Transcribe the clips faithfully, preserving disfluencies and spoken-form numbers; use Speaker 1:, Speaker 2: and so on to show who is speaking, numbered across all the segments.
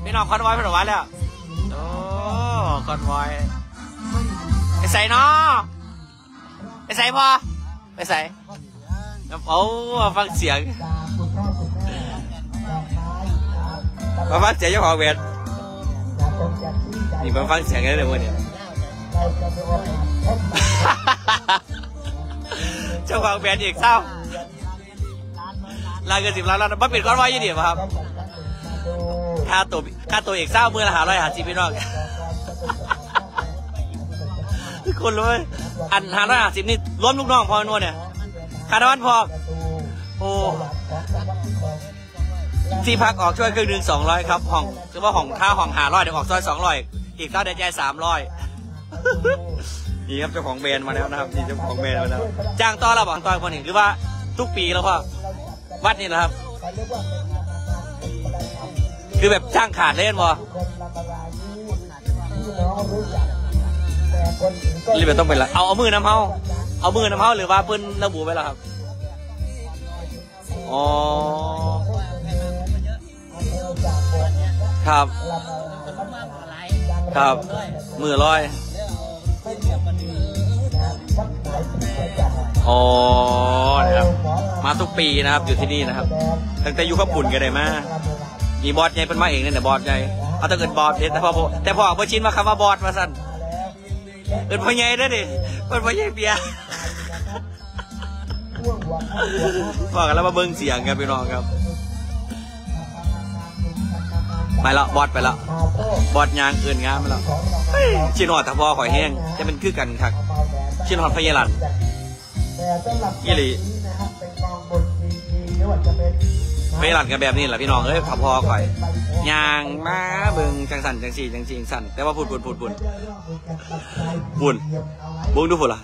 Speaker 1: พี่น้องคอนวอยพี่น้องวัดแล้วโอ้คอนวอยไปใส่เนาะไปใส่พอไปใส่โอ้ฟังเสียงมาฟังเสียงเจ้าของเวทนี่มาฟังเสียงกันเลยวันนี้เจ้าของแบรนด์อีกเศร้าลายเกินสิบล้านแล้วมาปิดก้อนไว้ยี่เดียวครับค่าตัวค่าตัวอีกเศร้าเมื่อละหาร้อยหาสิบพี่น้องทุกคนรู้ไหมอันหาร้อยหาสิบนี่รวมลูกน้องพอนวลเนี่ยค่าน้ำมันพอโอ้ที่พักออกช่วยครึ่งหนึ่งสองร้อยครับห้องคือว่าห้องค่าห้องหาร้อยเดี๋ยวออกซอยสองร้อยอีกเท่าเดี๋ยวใจสามร้อยนี่ครับเจ้าของแบรนด์มาแล้วนะครับนี่เจ้าของแบรนด์มาแล้วจ้างต่อเราบอกต่อคนหนึ่งหรือว่าทุกปีแล้วพ่อวัดนี่นะครับคือแบบจ้างขาดเล่นบ่หรือแบบต้องเป็นละเอาเอามือน้ำเฮาเอามือน้ำเฮาหรือว่าเพิ่นระบุไว้แล้วครับอ๋อครับครับมือลอยอ๋อนะครับมาทุกปีนะครับอยู่ที่นี่นะครับตั้งแต่ยุคข้าวปุ่นกันเลยมามีบอสใหญ่เป็นมาเองเนี่ยแต่บอสใหญ่เอาแต่เกิดบอสแต่พอแต่พอพอชินมาคำว่าบอสมาสั่นเป็นพ่อใหญ่ได้ดิเป็นพ่อใหญ่เบียร์บอกกันแล้วมาเบิ้งเสียงกันพี่น้องครับไปแล้วบอสไปแล้วบอสยางเอื่นงามไปแล้วชินหอดแต่พอข่อยแห้งจะเป็นคือกันครับชินหอดพยาลันยี่หลีพยาลันกันแบบนี้แหละพี่น้องเอ้ยขับพอข่อยยางมาเบิ้งจังสันจังสี่จังสี่จังสันแต่ว่าพูดพูดพูดพูดพูดบุ้งดูพูดละ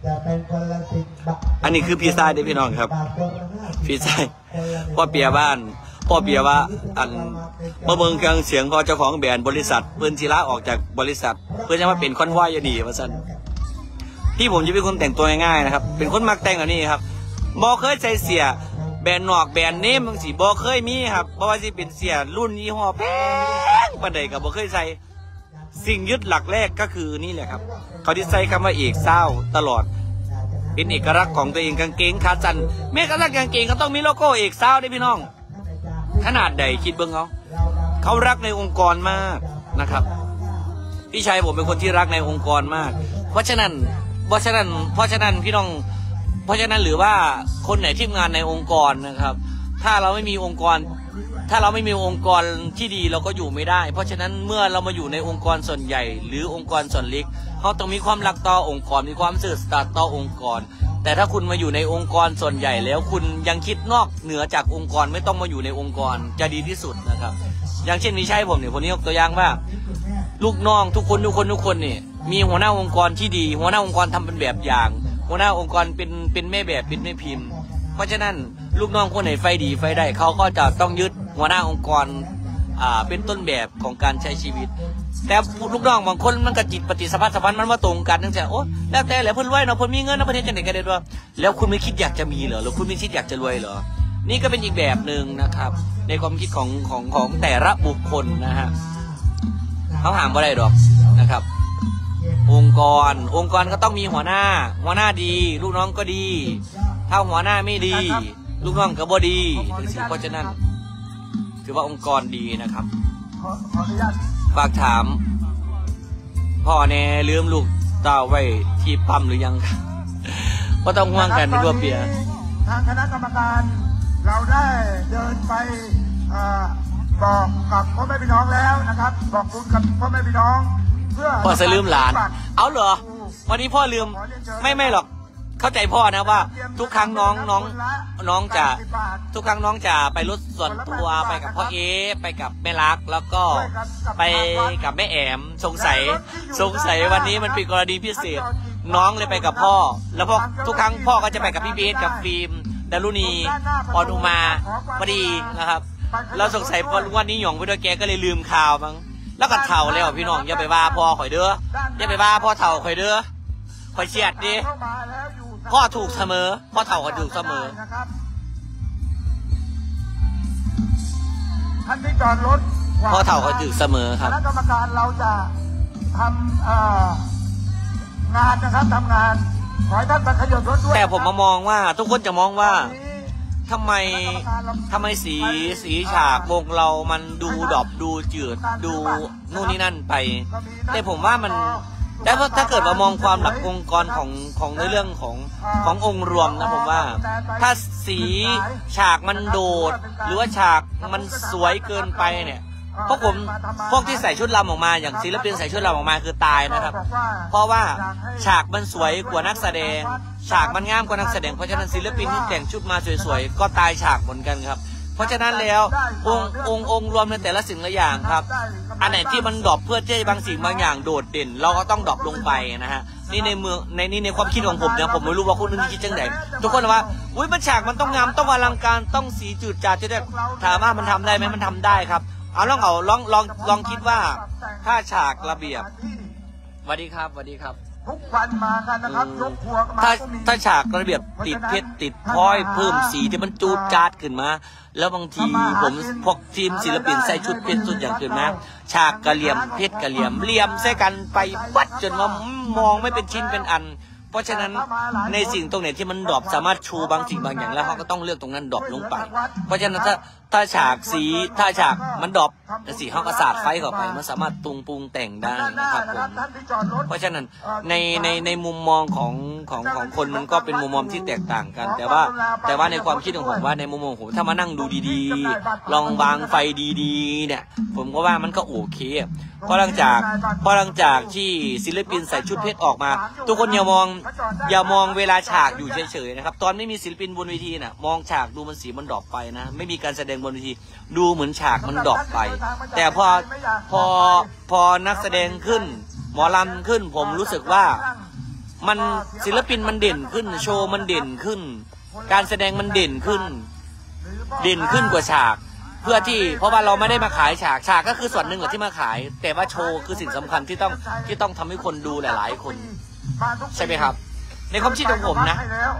Speaker 1: อันนี้คือพี่ชายดิพี่น้องครับพี่ชายพ่อเปียบ้านพ่อเปียว่าอันเมื่อเมืองเครื่องเสียงพอเจ้าของแบรนด์บริษัทเพื่อนศิลาออกจากบริษัทเพื่อจะมาเป็นคอนวอยยดีมาสั้นที่ผมจะเป็นคนแต่งตัวง่ายๆนะครับเป็นคนมักแต่งแบบนี้ครับบอเคยใส่เสียแบรนด์นอกแบรนด์เนมบางสีบอเคยมีครับเพราะว่าที่เป็นเสียรุ่นยี่ห้อแพงประเดี๋ยวกับบอเคยใส่สิ่งยึดหลักแรกก็คือนี่แหละครับเขาที่ใส่คำว่าเอกเศร้าตลอดเป็นเอกลักษณ์ของตัวเองกางเกงขาสั้นแม้กระทั่งกางเกงก็ต้องมีโลโก้เอกเศร้าด้วยพี่น้องขนาดใดคิดเบิ้งเขาเขารักในองค์กรมากนะครับพี่ชายผมเป็นคนที่รักในองค์กรมากเพราะฉะนั้นเพราะฉะนั้นเพราะฉะนั้นพี่น้องเพราะฉะนั้นหรือว่าคนไหนที่ทำงานในองค์กรนะครับถ้าเราไม่มีองค์กรถ้าเราไม่มีองค์กรที่ดีเราก็อยู่ไม่ได้เพราะฉะนั้นเมื่อเรามาอยู่ในองค์กรส่วนใหญ่หรือองค์กรส่วนเล็กเขาต้องมีความรักต่อองค์กรมีความซื่อสัตย์ต่อองค์กรแต่ถ้าคุณมาอยู่ในองค์กรส่วนใหญ่แล้วคุณยังคิดนอกเหนือจากองค์กรไม่ต้องมาอยู่ในองค์กรจะดีที่สุดนะครับอย่างเช่นมีใช่ผมเนี่ยคนนี้ยกตัวอย่างว่าลูกน้องทุกคนทุกคนทุกคนนี่มีหัวหน้าองค์กรที่ดีหัวหน้าองค์กรทำเป็นแบบอย่างหัวหน้าองค์กรเป็นเป็นแม่แบบเป็นแม่พิมพ์เพราะฉะนั้นลูกน้องคนไหนไฟดีไฟได้เขาก็จะต้องยึดหัวหน้าองค์กรอ่าเป็นต้นแบบของการใช้ชีวิตแต่ลูกน้องบางคนมันก็จิตปฏิสัมพันธ์สัมพันธ์มันมาตรงกันตั้งแต่โอ้แล้วแต่แล้วเพิ่นรวยเนาะเพิ่นมีเงินเนาะเพิ่นเฮ็ดจังได๋ก็ได้ด้วยแล้วคุณไม่คิดอยากจะมีเหรอหรือคุณไม่คิดอยากจะรวยเหรอนี่ก็เป็นอีกแบบหนึ่งนะครับในความคิดของของของแต่ละบุคคลนะฮะเขาห้ามบ่ได้หรอกนะครับองค์กรองค์กรก็ต้องมีหัวหน้าหัวหน้าดีลูกน้องก็ดีถ้าหัวหน้าไม่ดีลูกน้องก็บ่ดีเพราะฉะนั้นถือว่าองค์กรดีนะครับฝากถามพ่อแน่ลืมลูกเต้าไว้ที่ปั๊มหรือยังก็ต้องห่วงกันเป็นตัวเปีย
Speaker 2: ทางคณะกรรมการเราได้เดินไปบอกกับพ่อแม่พี่น้องแล้วนะครับบอกคุณกับพ่อแม่พี่น้องเพื่อ
Speaker 1: พ่อจะลืมหลานเอาเหรอวันนี้พ่อลืมไม่ไม่หรอกเข้าใจพ่อนะว่าทุกครั้งน้องน้องน้องจะทุกครั้งน้องจะไปรถส่วนตัวไปกับพ่อเอไปกับแม่รักแล้วก็ไปกับแม่แอมสงสัยสงสัยวันนี้มันเป็นกรณีพิเศษน้องเลยไปกับพ่อแล้วพ่อทุกครั้งพ่อก็จะไปกับพี่เบสกับฟิล์มดารุณีออนุมาพอดีนะครับเราสงสัยวันนี้หยองไปด้วยแกก็เลยลืมข่าวมั้งแล้วก็เถ่าแล้วพี่น้องอย่าไปว่าพ่อข่อยเด้ออย่าไปว่าพ่อเถ่าข่อยเด้อข่อยเฉียดดิพ่อถูกเสมอพ่อเถ่าก็ถูกเสมอ
Speaker 2: ท่านที่จอดรถ
Speaker 1: พ่อเฒ่าเขาถือเสมอครับ
Speaker 2: คณะกรรมการเราจะทำเอ่องานนะครับทำงานขอให้ท่านมาขยับรถด้วย
Speaker 1: แต่ผมมามองว่าทุกคนจะมองว่าทำไมทำไมสีสีฉากวงเรามันดูดอบดูจืดดูนู่นนี่นั่นไป แต่ผมว่ามันแต่ถ้าเกิดว่ามองความหลักองค์กรของของในเรื่องของขององค์รวมนะผมว่า ถ้าสีฉากมันโดด หรือว่าฉากมันสวยเกินไปเนี่ยพวกผมพวกที่ใส่ชุดรำออกมาอย่างศิลปินใส่ชุดรำออกมาคือตายนะครับ เพราะว่าฉากมันสวยกว่านักแสดง ฉากมันงามกว่านักแสดงเพราะฉะนั้นศิลปินที่แต่งชุดมาสวยๆก็ตายฉากเหมือนกันครับเพราะฉะนั้นแล้วองค์องค์องค์รวมในแต่ละสิ่งละอย่างครับอันไหนที่มันดรอปเพื่อที่บางสิ่งบางอย่างโดดเด่น เราก็ต้องดรอปลงไปนะฮะนี่ในเมืองในนี่ในความคิดของผมเนี่ยผมไม่รู้ว่าคุณนึกคิดจังไหนทุกคนว่าอุ้ยมันฉากมันต้องงามต้องอลังการต้องสีจืดจ้าจะได้ถามว่ามันทำได้ไหมมันทำได้ครับเอาลองเอาลองลองลองคิดว่าถ้าฉากระเบียบสวัสดีครับสวัสดีครับ
Speaker 2: ทุกวันมากันนะครับยกครัวก็มา
Speaker 1: ถ้า
Speaker 2: ก็มี
Speaker 1: ถ้าฉากระเบียบติดเพชรติดพลอยเพิ่มสีที่มันจูดจาดขึ้นมาแล้วบางทีผมพวกทีมศิลปินใส่ชุดเพชรสุดอย่างขึ้นมาฉากกระเหลี่ยมเพชรกระเหลี่ยมเหลี่ยมใส่กันไปวัดจนว่ามองไม่เป็นชิ้นเป็นอันเพราะฉะนั้นในสิ่งตรงไหนที่มันดรอปสามารถชูบางสิ่งบางอย่างแล้วเขาก็ต้องเลือกตรงนั้นดรอปลงไปเพราะฉะนั้นถ้าถ้าฉากสีถ้าฉากมันดรอปแต่สีเขาก็สาดไฟเข้าไปมันสามารถปรุงปรุงแต่งได้นะครับผมเพราะฉะนั้นในในในมุมมองของของของคนมันก็เป็นมุมมองที่แตกต่างกัน แต่ว่าแต่ว่าในความคิดของผมว่าในมุมมองผมถ้ามานั่งดูดีๆลองวางไฟดีๆเนี่ยผมก็ว่ามันก็โอเคเพราะหลังจากเพราะหลังจากที่ศิลปินใส่ชุดเพชรออกมาทุกคนอย่ามองอย่ามองเวลาฉากอยู่เฉยๆนะครับตอนไม่มีศิลปินบนเวทีน่ะมองฉากดูมันสีมันดรอปไปนะไม่มีการแสดงบนเวทีดูเหมือนฉากมันดรอปไปแต่พอพอพอนักแสดงขึ้นหมอลำขึ้นผมรู้สึกว่ามันศิลปินมันเด่นขึ้นโชว์มันเด่นขึ้นการแสดงมันเด่นขึ้นเด่นขึ้นกว่าฉากเพื่อที่เพราะว่าเราไม่ได้มาขายฉากฉากก็คือส่วนหนึ่งแหละที่มาขายแต่ว่าโชว์คือสิ่งสำคัญที่ต้องที่ต้องทำให้คนดูหลายๆคนใช่ไหมครับในความคิดของผมนะ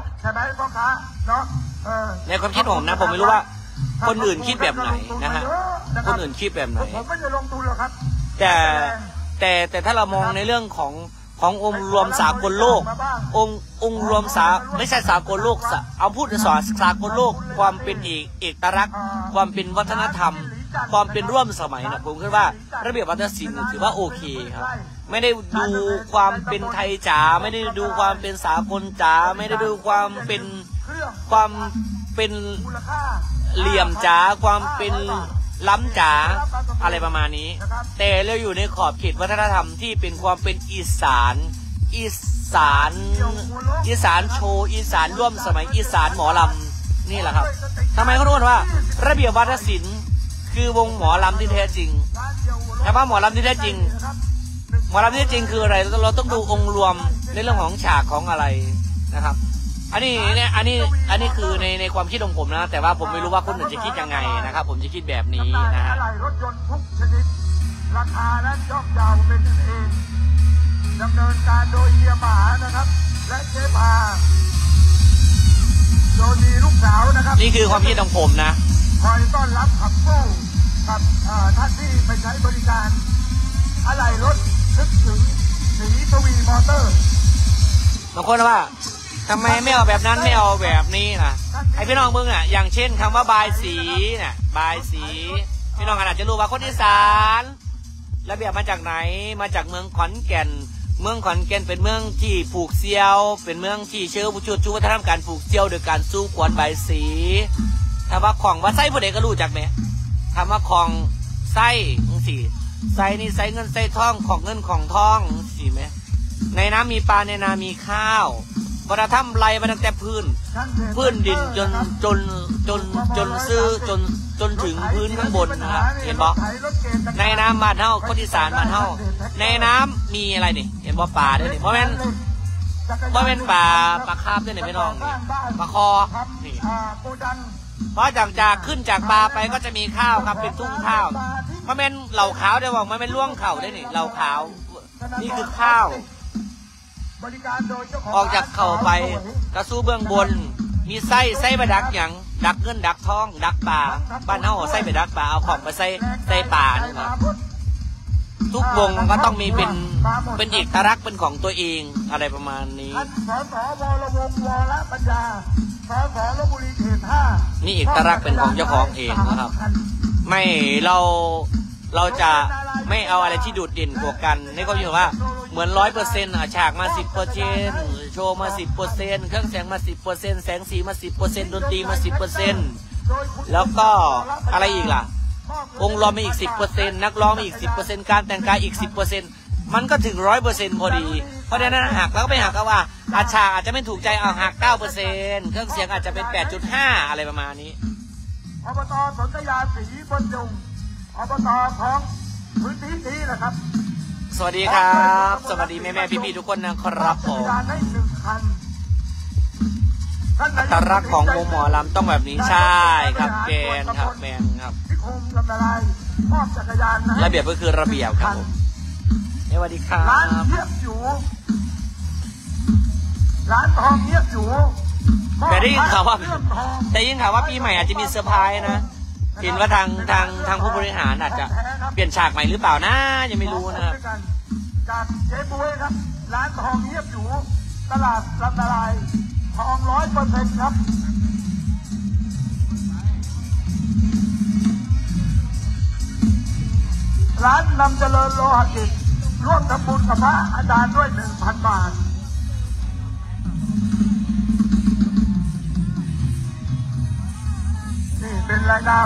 Speaker 1: ในความคิดของผมนะผมไม่รู้ว่าคนอื่นคิดแบบไหนนะฮะคนอื่นคิดแบบไหน
Speaker 2: ผมไม่ได้ลงทุนหรอกครับ
Speaker 1: แต่แต่แต่ถ้าเรามองในเรื่องของขององค์รวมสากลโลกองค์องค์รวมสาไม่ใช่สากลโลกเอาพูดในสอนสากลโลกความเป็นเอกเอกลักษณ์ความเป็นวัฒนธรรมความเป็นร่วมสมัยนะผมคิดว่าระเบียบวัฒนศิลป์ถือว่าโอเคครับไม่ได้ดูความเป็นไทยจ๋าไม่ได้ดูความเป็นสากลจ๋าไม่ได้ดูความเป็นความเป็นเหลี่ยมจ๋าความเป็นล้ำจ๋าอะไรประมาณนี้แต่เราอยู่ในขอบเขตวัฒนธรรมที่เป็นความเป็นอีสานอีสานอีสานโชว์อีสานร่วมสมัยอีสานหมอลำนี่แหละครับทำไมเขาเรียกว่าระเบียบวัฒนศิลป์คือวงหมอลำที่แท้จริงแต่ว่าหมอลำที่แท้จริงหมอลำที่แท้จริงคืออะไรเราต้องดูองค์รวมในเรื่องของฉากของอะไรนะครับอันนี้เนี่ยอันนี้อันนี้คือในในความคิดของผมนะแต่ว่าผมไม่รู้ว่าคนอื่นจะคิดยังไงนะครับผมจะคิดแบบนี้นะฮะ
Speaker 2: รถยนต์ทุกชนิดราคาและย่อมเยาเป็นกันเองดำเนินการโดยเฮียหมานะครับและเจ๊พาโดยมีลูกสาวนะครับ
Speaker 1: นี่คือความคิดของผมนะ
Speaker 2: คอยต้อนรับขับสู้กับท่านที่ไปใช้บริการอะไรรถนึกถึงสีทวีมอเตอร์
Speaker 1: บางคนว่าทำไมไม่เอาแบบนั้นไม่เอาแบบนี้นะไอพี่น้องมึงอ่ะอย่างเช่นคำว่าบายสีเนี่ยบายสีพี่น้องอาจจะรู้ว่าคนอีสานระเบียบมาจากไหนมาจากเมืองขอนแก่นเมืองขอนแก่นเป็นเมืองที่ผูกเซี่ยวเป็นเมืองที่เชื่อผู้ชูชูวัฒนธรรมการผูกเซี่ยวโดยการสู้ขวนบายสีถ้าว่าของว่าไส้ผู้ใดก็รู้จักไหมคำว่าของไส้สิไส้นี่ไส้เงินไส้ทองของเงินของทองสิไหมในน้ำมีปลาในนามีข้าววัฒนธรรมไล่มาตั้งแต่พื้นพื้นดินจนจนจนจนซื้อจนจนถึงพื้นข้างบนนะครับเห็นบอกในน้ำมาเท่าคนอีสานมาเท่าในน้ำมีอะไรนี่เห็นบอกปลาด้วยนี่เพราะเป็นเพราะเป็นปลาปลาคาร์ฟด้วยนี่พี่น้องนี่ปลาคอนี่เพราะจากจากขึ้นจากปลาไปก็จะมีข้าวครับเป็นทุ่งข้าวเพราะเป็นเหล่าขาวได้บอกมันเป็นร่วงเข่าได้นี่เหล่าขาวนี่คือข้าวออกจากเข่าไปกระสู้เบื้องบนมีไส้ไส้บะดักอย่างดักเงินดักทองดักป่าบ้านเฮาใส่ไปดักป่าเอาของไปใส่ใส่ป่านี่ครับทุกวงก็ต้องมีเป็นเป็นเอกลักษณ์เป็นของตัวเองอะไรประมาณนี้
Speaker 2: ท่านสสวรวงศ์วรปัญญาสสลพบุรีเขตห้า
Speaker 1: นี่เอกลักษณ์เป็นของเจ้าของเองนะครับไม่เราเราจะไม่เอาอะไรที่โดดเด่นกว่ากันนี่ก็อยู่ว่าเหมือนร้อยเปอร์เซ็นต์ฉากมาสิบเปอร์เซ็นต์โชว์มาสิบเปอร์เซ็นต์เครื่องแสงมาสิบเปอร์เซ็นต์แสงสีมาสิบเปอร์เซ็นต์ดนตรีมาสิบเปอร์เซ็นต์แล้วก็อะไรอีกล่ะองค์รอมีอีกสิบเปอร์เซ็นต์นักร้องมีอีกสิบเปอร์เซ็นต์การแต่งกายอีกสิบเปอร์เซ็นต์มันก็ถึงร้อยเปอร์เซ็นต์พอดีเพราะฉะนั้นหักแล้วก็ไปหักก็ว่าอาฉากอาจจะไม่ถูกใจเอาหักเก้าเปอร์เซ็นต์เครื่องเสียงอาจจะเป็นแปดจุดห้าอะไรประมาณนี้
Speaker 2: อบตสนธยาศรีบรรจงอบตของพื้นที่นี้นะครับ
Speaker 1: สวัสดีครับสวัสดีแม่แม่พี่พี่ทุกคนนะครับผมอัตลักษณ์ของวงหมอลำต้องแบบนี้ใช่ครับแมนครับแมนครับระเบียบก็คือระเบียบครับผมสวัสดีครับ
Speaker 2: ร้านเงียบอยู่ร้านทองเงียบอยู่
Speaker 1: แต่ได้ยินข่าวว่าแต่ได้ยินข่าวว่าปีใหม่อาจจะมีเซอร์ไพรส์นะเห็นว่าทางทางทางผู้บริหารอาจจะเปลี่ยนฉากใหม่หรือเปล่านะยังไม่รู้นะครับ
Speaker 2: จากเจ๊บุ้ยครับร้านทองเงียบอยู่ตลาดลำนาลายทองร้อยเปอร์เซ็นต์ครับร้านนำเจริญโลหะกิจร่วมทำบุญกับพระอาจารย์ด้วยหนึ่งพันบาทนี่เป็นรายนาม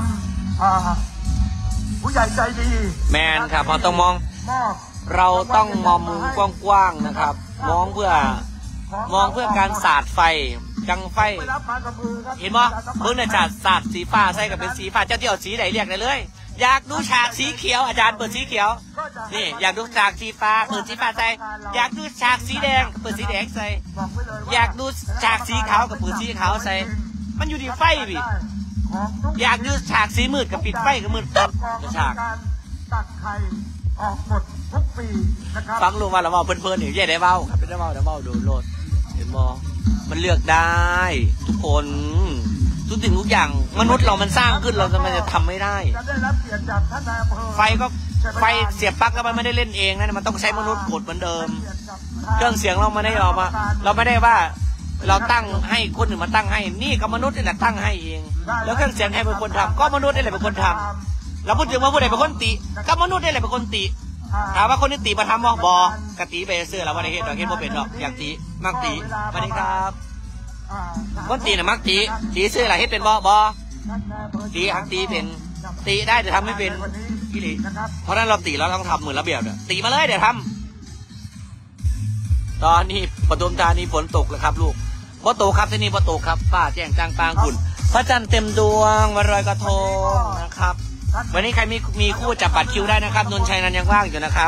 Speaker 2: ผู้ใหญ่ใจดี
Speaker 1: แมนครับเราต้องมองเราต้องมองมุมกว้างๆนะครับมองเพื่อมองเพื่อการสาดไฟจังไฟเห็นมั้ยเพิ่งเนี่ยจัดสาดสีฟ้าใส่กับเป็นสีฟ้าเจ้าที่เอาสีไหนเรียกได้เลยอยากดูฉากสีเขียวอาจารย์เปิดสีเขียวนี่อยากดูฉากสีฟ้าเปิดสีฟ้าใส่อยากดูฉากสีแดงเปิดสีแดงใส่อยากดูฉากสีขาวกับเปิดสีขาวใส่มันอยู่ที่ไฟพี่อยากดูฉากสีมืดกับปิดไฟกับมืดตัดฉาก
Speaker 2: ตัดไข่ออกหมดทุกปีนะครับ
Speaker 1: ฟังลุงว่าเราเมาเพลินๆอยู่แย่ได้เมาครับไม่ได้เมาได้เมาโดนโลดเห็นมอมันเลือกได้ทุกคนทุกสิ่งทุกอย่างมนุษย์เรามันสร้างขึ้นเราจะมันจะทำไม่ได้ไฟก็ไฟเสียบปลั๊กแล้วมันไม่ได้เล่นเองนะมันต้องใช้มนุษย์กดเหมือนเดิมเครื่องเสียงเราไม่ได้ออกมาเราไม่ได้ว่าเราตั้งให้คนอื่นมาตั้งให้นี่ก็มนุษย์นี่แหละตั้งให้เองแล้วเครื่องเสียงให้เป็นคนทำก็มนุษย์นี่แหละเป็นคนทำเราพูดถึงว่าผู้ใดเป็นคนติก็มนุษย์นี่แหละเป็นคนติถามว่าคนที่ตีมาทำมอบอกะตีไปเสื้อแล้วว่าในเหตุเราเห็นว่าเป็นหรอกอยากตีมักตีสวัสดีครับคนตีน่ะมักตีตีเสื้ออะไรให้เป็นบอบอตีอักตีเป็นตีได้แต่ทำไม่เป็นพี่ลีเพราะนั้นเราตีเราต้องทำเหมือนระเบียบเนี่ยตีมาเลยเดี๋ยวทำตอนนี้ปทุมธานีฝนตกแล้วครับลูกบ่ตกครับที่นี่บ่ตกครับฟ้าแจ้งจางปางขุ่นพระจันทร์เต็มดวงวันลอยกระทงนะครับวันนี้ใครมีมีคู่จับบัตรคิวได้นะครับนนชัยนันยังว่างอยู่นะครับ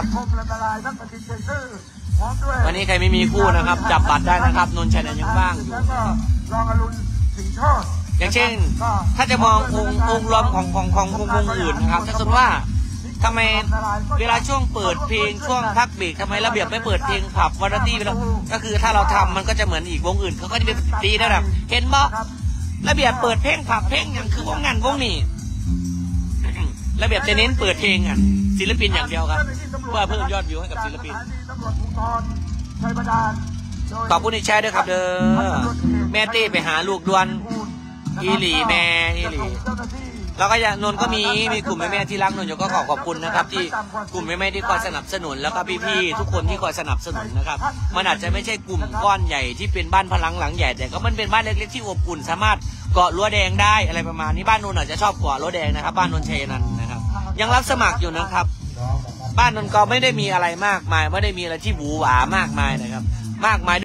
Speaker 1: วันนี้ใครไม่มีคู่นะครับจับบัตรได้นะครับนนชัยนันยังว่างอยู่อย่างเช่นถ้าจะมององค์องค์รวมของของของวงวงอื่นนะครับถ้าสมมติว่าทำไมเวลาช่วงเปิดเพลงช่วงพักเบรกทำไมระเบียบไม่เปิดเพลงผับวาไรตี้ไปแล้วก็คือถ้าเราทำมันก็จะเหมือนอีกวงอื่นเขาก็จะเป็นตีได้แบบเห็นบ่ระเบียบเปิดเพลงผับเพลงอย่างคือวงงานวงนี้ระเบียบจะเน้นเปิดเพลงอ่ะศิลปินอย่างเดียวครับเพื่อเพิ่มยอดวิวให้กับศิลปินขอบคุณที่แชร์ด้วยครับเด้อแม่เต้ไปหาลูกดวนอีหลีแม่อีหลีแล้วก็อย่างนนก็มีมีกลุ่มแม่แม่ที่รักนนอยู่ก็ขอขอบคุณนะครับที่กลุ่มแม่แม่ที่คอยสนับสนุนแล้วก็พี่ๆทุกคนที่คอยสนับสนุนนะครับมันอาจจะไม่ใช่กลุ่มก้อนใหญ่ที่เป็นบ้านพลังหลังใหญ่แต่ก็มันเป็นบ้านเล็กๆที่อบอุ่นสามารถเกาะรั้วแดงได้อะไรประมาณนี้บ้านนนอาจจะชอบเกาะรั้วแดงนะครับบ้านนนชัยนันท์นะครับยังรับสมัครอยู่นะครับบ้านนนก็ไม่ได้มีอะไรมากมายไม่ได้มีอะไรที่หวือหวามากมายนะครับมากมาย